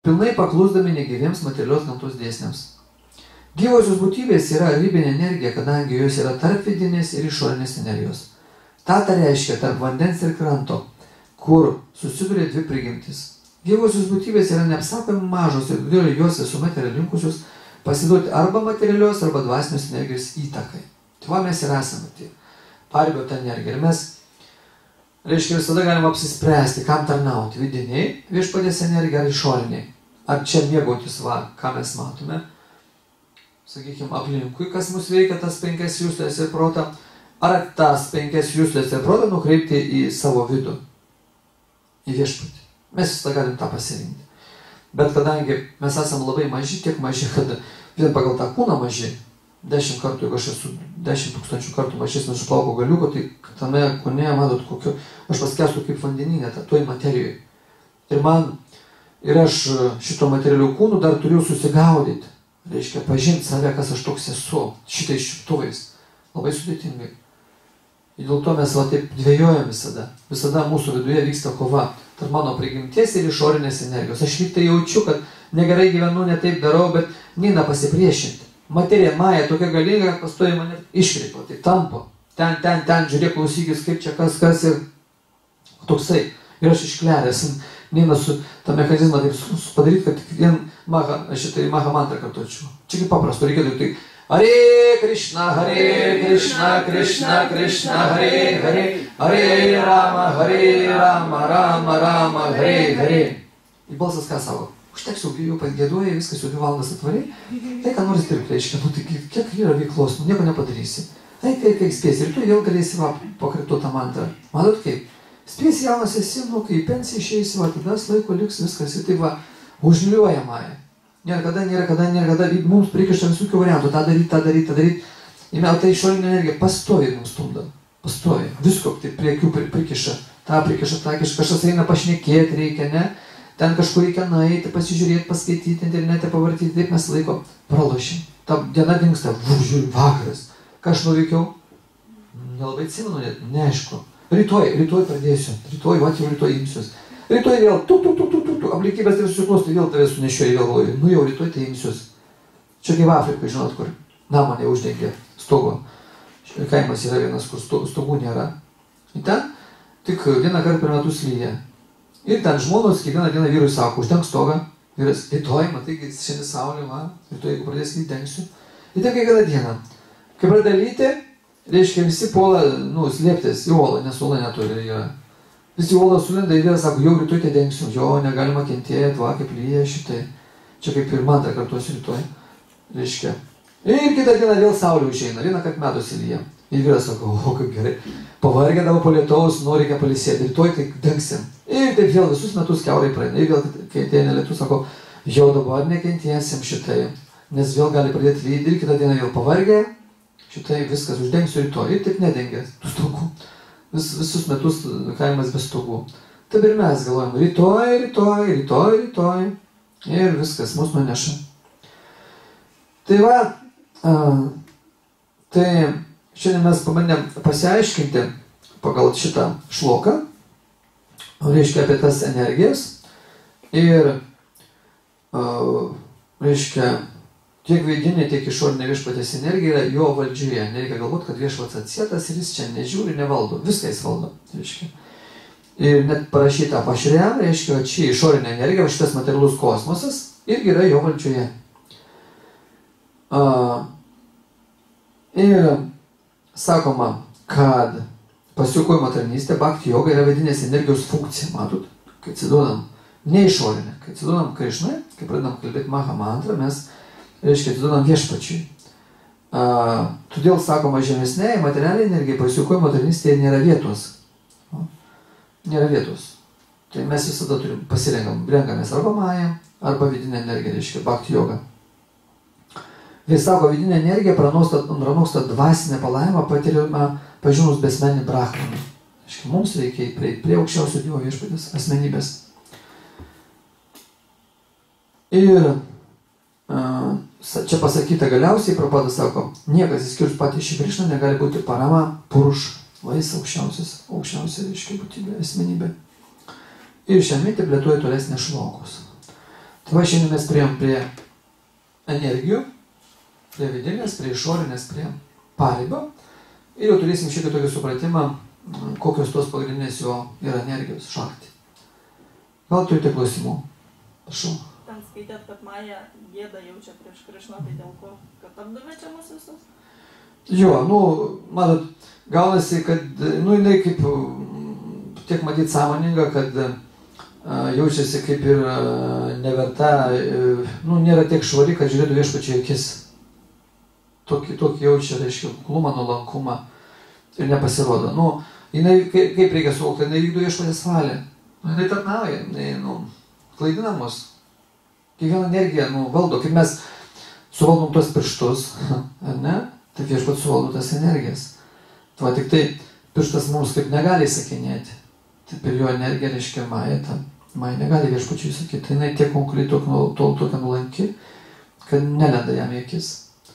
pilnai paklusdami negyviems materialios gamtos dėsniams. Gyvosios būtybės yra ribinė energija, kadangi jos yra tarp vidinės ir išorinės energijos. Ta reiškia tarp vandens ir kranto, kur susiduria dvi prigimtis. Gyvosios būtybės yra neapsakomai mažos ir todėl jos visuomet yra linkusios pasiduoti arba materialios, arba dvasinės energijos įtakai. Tai va mes ir esame tie paribio tą energiją. Ir mes, reiškia, visada galime apsispręsti, kam tarnauti. Vidiniai viešpaties energija ar išoriniai. Ar čia mėgautis, ką mes matome, sakykime, aplinkui, kas mus veikia, tas 5 juslės ir protą, ar tas 5 juslės ir protą nukreipti į savo vidų, į viešpatį. Mes visada galim tą pasirinkti. Bet kadangi mes esame labai maži, tiek maži, kad vien pagal tą kūną maži, 10 kartų, jeigu aš esu 10 000 kartų mažesnis už plauko galiuko, tai tame kūne, matot, kokiu, aš paskęstu kaip vandeninė, toj materijoje. Ir aš šito materialių kūnų dar turiu susigaudyti. Reiškia, pažinti save, kas aš toks esu, šitais čiuptuvais. Labai sudėtingai. Ir dėl to mes taip dvejojam visada. Visada mūsų viduje vyksta kova tarp mano prigimties ir išorinės energijos. Aš lyg tai jaučiu, kad negerai gyvenu, ne taip darau, bet neina pasipriešinti. Materija Maja tokia galinga, kad pastoji mane iškreipo, tai tampo. Ten, žiūrėk, klausykis, kaip čia kas ir toksai. Ir aš iškleręs, neina su tą mechanizmą taip padaryti, kad tik vien šitai maha mantrą kartuočiau. Čia kaip paprasto, reikėtų tai Hare Krishna, Krishna, Krishna, Hare Hare, Hare Rama, Rama, Rama, Hare. Ir balsas ką savo? Užteks jau pagėduoja, viskas jau 2 valandas atvariai. Tai ką nors dirbti, reiškia, tai kiek yra veiklos, nieko nepadarysi. Tai kai spėsi ir tu vėl galėsi pakartoti tą mantrą. Matot kaip? Spėsi jaunas esi, kai į pensiją išeisi, tada laiko liks viskas ir taip užliuojamąją. Nėra kada, mums prikišta visokių variantų, tą daryti. Ir ta išorinė energija pastoviai mums stumda. Pastoviai. Visko taip prie akių prikiša. Ta prikiša, kažkas eina pašnekėti reikia, ne? Ten kažkur reikia nueiti, pasižiūrėti, paskaityti, internete pavartyti, taip mes laiko pralošim. Ta diena dingsta, žiūrėjau, vakaras. Ką aš nuveikiau? Nelabai atsimenu, neaišku. Rytoj pradėsiu. Rytoj imsiuos. Rytoj vėl, aplinkybės tai susiklosti, vėl tave sunešioji, vėl, jau rytoj tai imsiuos. Čia kaip Afrikoje, žinot, kur namą neuždengia stogo. Kaimas yra vienas, kur stogų nėra. Ir ten tik vieną kartą per metus lyja. Ir ten žmonos kiekvieną dieną vyrui sako, uždenk stogą. Vyras, rytoj, matai, šiandien saulė, rytoj, jeigu pradės lyti, dengsiu. Ir ten kiekvieną dieną. Kai pradeda lyti, reiškia, visi puola, slėptis į uolą, nes uola neturi yra. Visi uolą sulinda ir vėl sako, jau rytoj tai dengsiu, jo, negalima kentėti, kaip lyja šitai. Čia kaip ir mantrą kartuosiu rytoj, reiškia. Ir kitą dieną vėl saulė užeina, vieną kartą metus lyja. Ir vyras sako, kaip gerai, pavargę dabar po lietaus, reikia palisėti, rytoj tai dengsim. Ir taip vėl visus metus kiaurai praeina. Ir vėl, kai ateina lietus, sako, jau dabar nekentėsim šitai, nes vėl gali pradėti lyti ir kitą dieną vėl pavargę, šitai viskas uždengsiu rytoj. Ir taip nedengia tų stogų. Visus metus kaimas be stogų. Taip ir mes galvojam, rytoj. Ir viskas mus nuneša. Tai tai šiandien mes pabandėm pasiaiškinti pagal šitą šloką, reiškia apie tas energijas. Ir reiškia, tiek vidinė, tiek išorinė viešpaties energija yra jo valdžioje. Nereikia galvoti, kad viešpats atsietas ir jis čia nežiūri, nevaldo. Viską jis valdo. Reiškia. Ir net parašyta apašriam, reiškia, ši išorinė energija, šitas materialus kosmosas, irgi yra jo valdžioje. Ir sakoma, kad pasiaukojimo tarnystė, bhakti joga yra vidinės energijos funkcija. Matot, kai atsiduodam ne išorinę, kai atsiduodam Krišnai, kai pradedam kalbėti maha mantrą, mes reiškia, atiduodam viešpačiui. Todėl, sakoma, žemesnėje materialiai energijai pasiaukojimo tarnystėje nėra vietos. Nėra vietos. Tai mes visada renkamės arba mają, arba vidinę energiją, reiškia, bhakti joga. Vis sako, vidinė energija pranoksta dvasinę palaimą, patiriamą pažinus besmenį brahmaną. Reiškia, mums reikia prieiti prie aukščiausio Dievo viešpatės asmenybės. Ir čia pasakyta galiausiai, Prabhupada sako, niekas įskyrus patį šį Krišną negali būti parama puruš, vais aukščiausia reiškia būtybė, asmenybė. Ir šią mintį plėtoja tolesnės šlokus. Tai va šiandien mes priėjom prie energijų, prie vidinės, prie išorinės, prie paribio. Ir jau turėsim šitą tokį supratimą, kokios tos pagrindinės jo yra energijos šakti. Gal turite klausimų? Prašau. Ten skaitėt, kad Maja gėdą jaučia prieš Krišną, tai dėl ko? Kad apdavė čia mus visus? Jo, matot, gaunasi, kad, jinai kaip tiek matyt sąmoninga, kad jaučiasi kaip ir neverta, nėra tiek švari, kad žiūrėtų viešpačiui akis. Tokį jaučia, reiškia, kuklumą, nuolankumą ir nepasirodo. Jinai, kaip reikia suvokti, jinai vykdo viešpatės valią. Jinai tarnauja, jinai, klaidina mus. Kiekvieną energiją, valdo, kaip mes suvaldom tuos pirštus, ar ne? Taip viešpat suvaldo tas energijas. Tai tik tai pirštas mums kaip negali įsakinėti. Taip ir jo energija, reiškia, Maja negali viešpačiui įsakyti. Jinai tiek konkrečiai tokia nuolanki, kad nelenda jam į akis.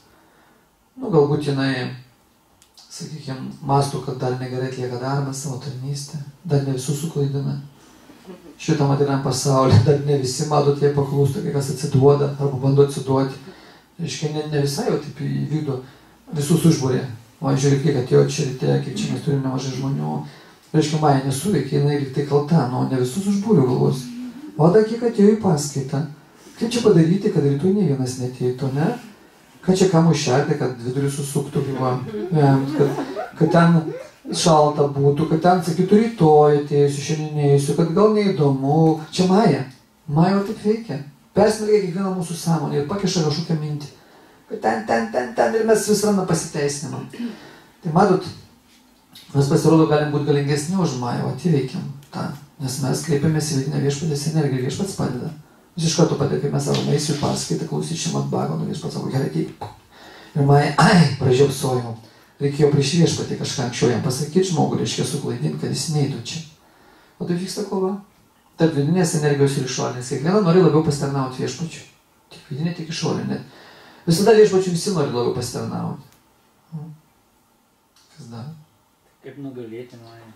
Galbūt jinai, sakykime, mąsto, kad dar negerai atlieka darbą savo tarnystę, dar ne visus suklaidina. Šitą materialiam pasaulyje dar ne visi, matot, jie paklūsta, kai kas atsiduoda arba bando atsiduoti. Reiškia, ne visai jau taip įvykdo, visus užbūrė. O žiūrėk, kiek atėjo čia ryte, kiek čia mes turim nemažai žmonių. Reiškia, Maja nesuveikė, jinai lyg tai kalta, ne visus užbūrių galvos. O dar kiek atėjo į paskaitą. Kaip čia padaryti, kad rytoj ne vienas neteitų, ne? Kad čia kam užšerti, kad vidurį susuktų, kad ten šalta būtų, kad ten sakytų rytoj ateisiu, šiandien neįsiu, kad gal neįdomu. Čia Maja. Maja taip veikia. Persmelgia kiekvieną mūsų sąmonę ir pakiša kažkokią mintį. Kad ten ir mes vis randam pasiteisinimą. Tai matot, mes pasirodo galim būti galingesni už Mają, įveikiam tą. Nes mes kreipiamės į vidinę viešpatės energiją ir viešpats padeda. Jis iš karto padeda, kai mes savo eisiu į paskaitą, klausyt Šimad Bhagavato, viešpats sako, gerai, ateik. Ir Maja, pražiopsojau. Reikėjo prieš viešpatį kažką anksčiau jam pasakyti žmogų, reiškia suklaidinti, kad jis neįtų čia. O tai vyksta kova. Tarp vidinės energijos ir išorinės. Kiekviena nori labiau pasitarnauti viešpačiui. Tik vidinė, tik išorinė. Visada viešpačiui visi nori labiau pasitarnauti. Kas dar? Kaip nugalėti Mają?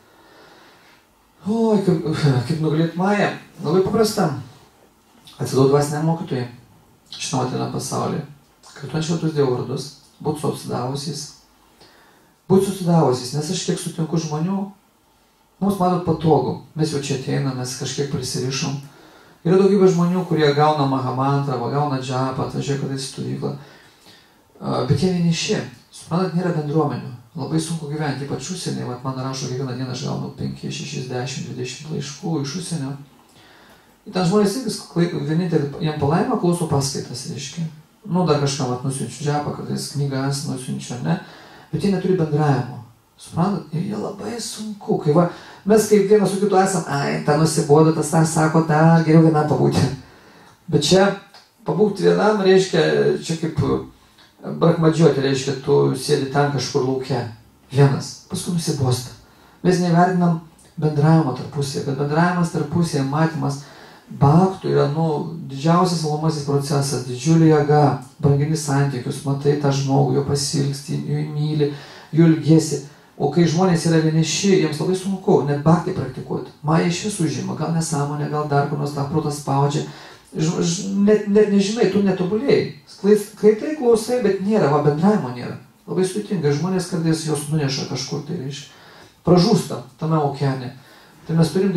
Oi, kaip nugalėti Mają? Labai paprasta. Atsiduoti dvasiniam mokytojui. Šitam materialiam pasaulyje. Kartuojant šventus Dievo vardus. Būt susidavusiais. Būt susidavusiais, nes aš kiek sutinku žmonių, mums matot patogu. Mes jau čia ateinam, mes kažkiek prisirišom. Yra daugybė žmonių, kurie gauna mahamantrą, gauna džapą, atvažiuoja kada į stovyklą. Bet jie vieniši. Suprantat, nėra bendruomenių. Labai sunku gyventi, ypač užsienį. Man rašo, kiekvieną dieną aš gaunu 5, 6, 10, 20 laiškų iš užsienio. Ir ten žmonės irgi vienintelį jam palaimą klauso paskaitas, reiškia. Dar kažkam nusiunčiu džapą, kartais knygas nusiunčiu, ne? Bet jie neturi bendravimo. Suprantat? Ir jie labai sunku. Kai mes kaip vienas su kitu esam, ta nusibodo, tas sako, geriau vienam pabūti. Bet čia pabūti vienam reiškia, čia kaip brakmadžiuoti, reiškia, tu sėdi ten kažkur lauke. Vienas. Paskui nusibosta. Mes nevertinam bendravimo tarpusėje, bet bendravimas tarpusėje, matymas bhaktų yra, didžiausias valomasis procesas, didžiulė jėga, brangini santykius, matai tą žmogų, jo pasilgsti, jų myli, jų ilgėsi. O kai žmonės yra vieniši, jiems labai sunku net bhaktį praktikuoti. Maja iš visų žino, gal nesąmonė, gal dar kur nors tą protas spaudžia. Net nežinai, tu netobulėjai. Skaitai, klausai, bet nėra, bendravimo nėra. Labai sudėtinga, žmonės kartais jos nuneša kažkur, tai reiškia. Pražūsta tame okeane. Tai mes turim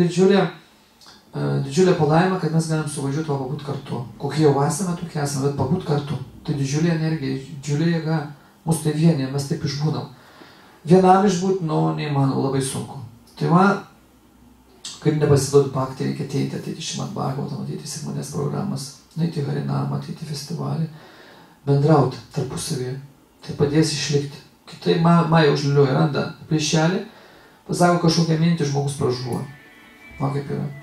didžiulę palaimą, kad mes galim suvažiuoti pabūti kartu. Kokie jau esame, tokie esame, bet pabūti kartu. Tai didžiulė energija, didžiulė jėga. Mūsų tai vienyje, mes taip išbūnam. Vienam išbūti, neįmanoma, labai sunku. Tai kaip nepasiduoti bhaktį, reikia ateiti Šimad Bhagavato, matyti sekmanės programas, nueiti į Harinamą, ateiti į festivalį, bendrauti tarpusavėje. Tai padės išlikti. Kitai Maja užliuoja, randa plyšelį, pasako kažkokią mintį, žmogus pražuvo. Kaip yra.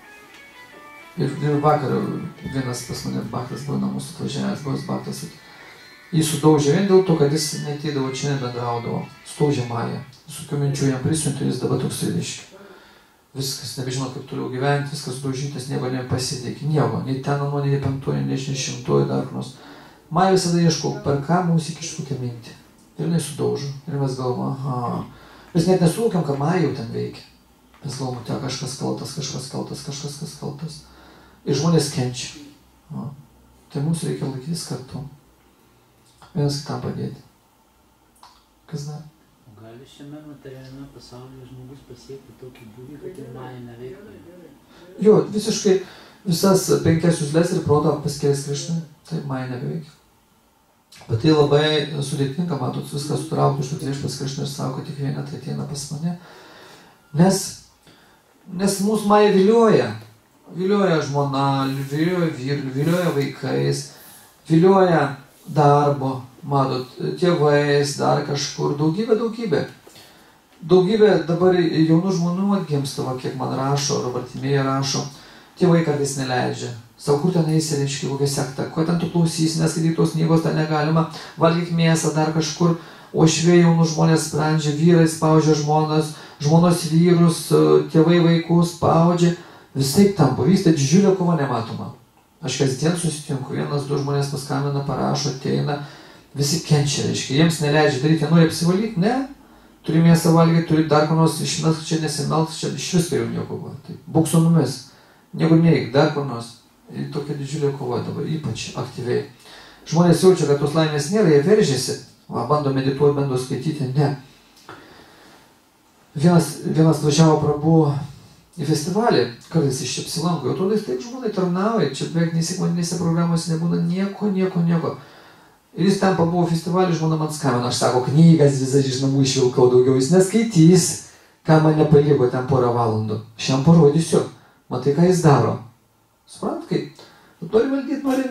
Ir vakar vienas pas mane bhaktas buvo namus atvažiavęs, buvęs bhaktas. Jį sudaužė vien dėl to, kad jis neateidavo čia, nebendraudavo. Sudaužė Mają. Visokių minčių jam prisiuntė, jis dabar toks reiškia. Viskas, nebežino kaip toliau gyventi, viskas sudaužytas, nieko nepasitikė, nieko. Nei ten, nei 5, nei 600, dar nors. Maja visada ieško, per ką mums įkišti kokią mintį. Ir jinai sudaužo. Ir mes galvom, Mes net nesuvokiam, kad Maja jau ten veikia. Mes galvom, kažkas kaltas. Ir žmonės kenčia. Tai mums reikia laikytis kartu. Vienas kitam padėti. Kas dar? Gali šiame materialiame pasaulyje žmogus pasiekti tokį būvį, kad ir Maja neveiktų. Jo, visiškai visas 5 juslės ir protą pasikėlės Krišnai. Taip, Maja nebeveikia. Bet tai labai sudėtinga, matot, viską sutraukti iš to viešpats Krišnai ir sako, tik vienetai ateina pas mane. Nes mūsų Maja vilioja. Vilioja žmona, vilioja vyrų, vilioja vaikais, vilioja darbo, matot, tėvais, dar kažkur, daugybė. Daugybė dabar jaunų žmonių atgimsta, kiek man rašo, Robertimėje rašo, tėvai kartais neleidžia. Savo kur ten eisi, reiškia, kokią sektą, ko ten tu klausysi, neskaityk tos knygos, ten negalima, valgyk mėsą dar kažkur, o švie jaunų žmonės sprendžia, vyrai spaudžia žmonas, žmonos vyrus, tėvai vaikus spaudžia, visai tampa, vyksta didžiulė kova nematoma. Aš kasdien susitinku, 1-2 žmonės paskambina, parašo, ateina, visi kenčia, reiškia, jiems neleidžia daryti, jie nori apsivalyti, ne, turi mėsą valgyti, turi dar ko nors išmelsk čia, nesimelsk čia, iš visko jau nieko buvo, tai būk su mumis, nieko neik, dar ko nors. Ir tokia didžiulė kova dabar, ypač aktyviai. Žmonės jaučia, kad tos laimės nėra, jie veržiasi, bando medituoti, bando skaityti, ne. Vienas važiavo prabuvo į festivalį, kartais iš čia apsilanko, jau atrodo, taip žmonai tarnauja, čia beveik neįsikmaninėse programose nebūna nieko. Ir jis ten pabuvo festivalį, žmona man skambino, aš sako, knygas visą iš namų išvilkau daugiau, jis neskaitys, ką man nepaliko ten 4 valandų. Aš jam parodysiu, matai, ką jis daro. Suprant, kaip? Nori valdyti,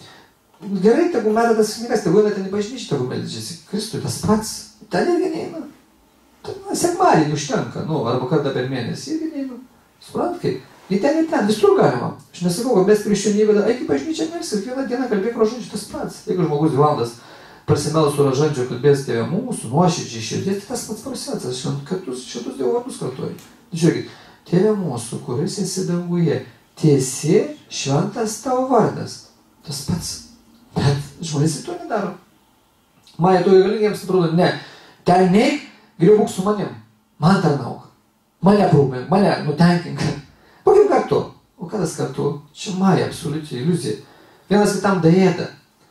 gerai, tegu meta tas knygas, tegu eina ten į bažnyčią, tegu meldžiasi Kristui, tas pats, ten irgi neina. Sekmadienį užtenka, arba kartą per mėnesį, irgi neina. Suprant, kaip? Ir ten, visur galima. Aš nesakau, kad mes krikščionybė, eik į bažnyčią melsis, kiekvieną dieną kalbėk rožančių, tas pats. Jeigu žmogus 2 valandas prasimels su rožančiu, kalbės Tėve mūsų, nuoširdžiai širdės, tai tas pats procesas, šitus Dievo vardus kartuoju. Žiūrėkit, Tėve mūsų, kuris esi danguje, tiesi šventas tavo vardas. Tas pats. Bet žmonės to nedaro. Maja to galingiems atrodo, ne. Ten neik, geriau būk su manim. Man tarnauk. Mane aprūpink, mane nutenkink. Būkim kartu. O kas kartu? Čia Maja absoliučiai iliuzija. Vienas kitam daėda.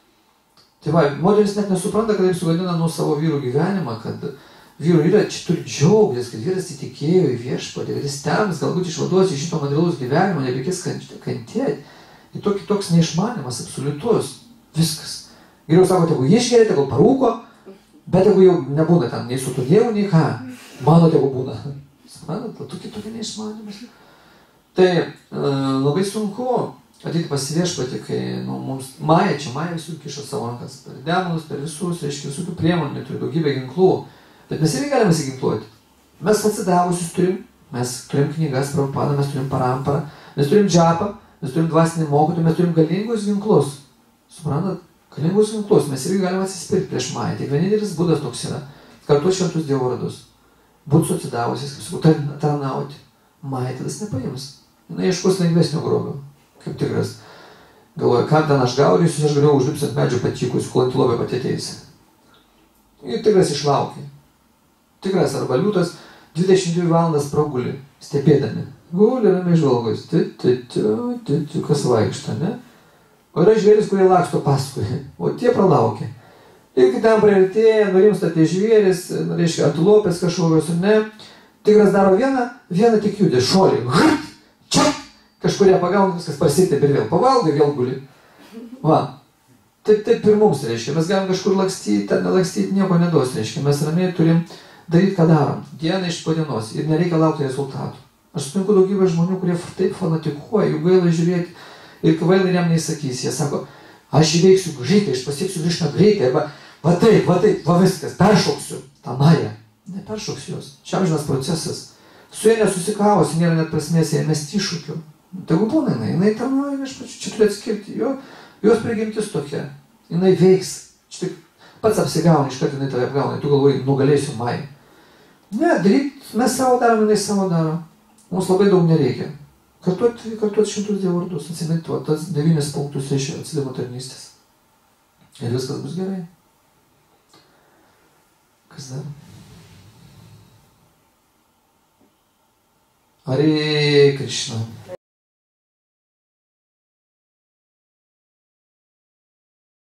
Tai va, moteris net nesupranta, kad taip sugadina nuo savo vyrų gyvenimą, kad vyrų yra, čia turi džiaugtis, kad vyras įtikėjo į viešpatį, kad jis tems, galbūt išvaduos iš šito materialaus gyvenimo, nereikės kentėti. Ir toks neišmanimas, absoliutus. Viskas. Geriau sako, tegu išgeria, tegu parūko, bet tegu jau nebūna ten nei su tu Dievu, nei ką. Mano tegu būna. Suprantat, tokia neišmanimas. Tai labai sunku ateiti pas viešpatį, kai mums Maja visur kiša savo rankas. Per demonus, per visus, reiškia visokių priemonių, turi daugybę ginklų. Bet mes irgi galime įsiginkluoti. Mes atsidavusius turim, mes turim knygas, Prabhupada, mes turim paramparą, mes turim džapą, mes turim dvasinį mokytojų, mes turim galingus ginklus. Suprantat? Galingus ginklus. Mes irgi galime atsispirti prieš Mają. Tik vienintelis būdas toks yra. Kartu šventus Dievo vardus. Būt su atsidavusiais, kaip sakau, tarnauti. Maja tas nepaims. Jis ieškos lengvesnio grobio. Kaip tikras. Galvoja, ką ten aš gaudysiu, aš galiu užlipsi ant medžių patikusiu, kol antilopė pati ateis. Ir tikras išlaukė. Tikras arba liūtas 22 valandas praguli, stebėdami. Guli ramiai žvalgos. Kas vaikšta, ne? O yra žvėris, kurie laksto paskui. O tie pralaukė. Ir kitam priartėja, nurimsta tie žvėris, reiškia, antilopės kažkokios, ne? Tikras daro vieną tik judė, šolį. Čia! Kažkurie pagauna, viskas prasitėp ir vėl pavalgo, vėl guli. Va. Taip ir mums, reiškia. Mes galim kažkur lakstyti, ten nelakstyti, nieko neduos, reiškia. Mes ramiai turim daryti, ką darom. Dieną iš po dienos. Ir nereikia laukti rezultatų. Aš sutinku daugybę žmonių, kurie taip fanatikuoja, jų gaila žiūrėti. Ir kvailai jam neįsakys. Jie sako, aš įveiksiu greitai, aš pasieksiu Krišną greitai. Arba, va taip, va viskas, peršoksiu tą Mają. Neperšoksiu jos. Čia amžinas procesas. Su jie nesusikavosi, nėra net prasmės, jie mesti iššūkių. Tegu būna jinai tarnauja viešpačiu, čia turi atskirti. Jos prigimtis tokia. Jinai veiks. Čia tik pats apsigauni, iškart jinai tave apgauna. Tu galvoji, nugalėsiu Mają. Ne, daryt, mes savo darom, jinai savo daro. Mums labai daug nereikia. Kartuoti šimtus Dievo vardus, atsiminti, tas 9 punktus reiškia atsidavimo tarnystės. Ir viskas bus gerai. Kas dar? Hare Krishna.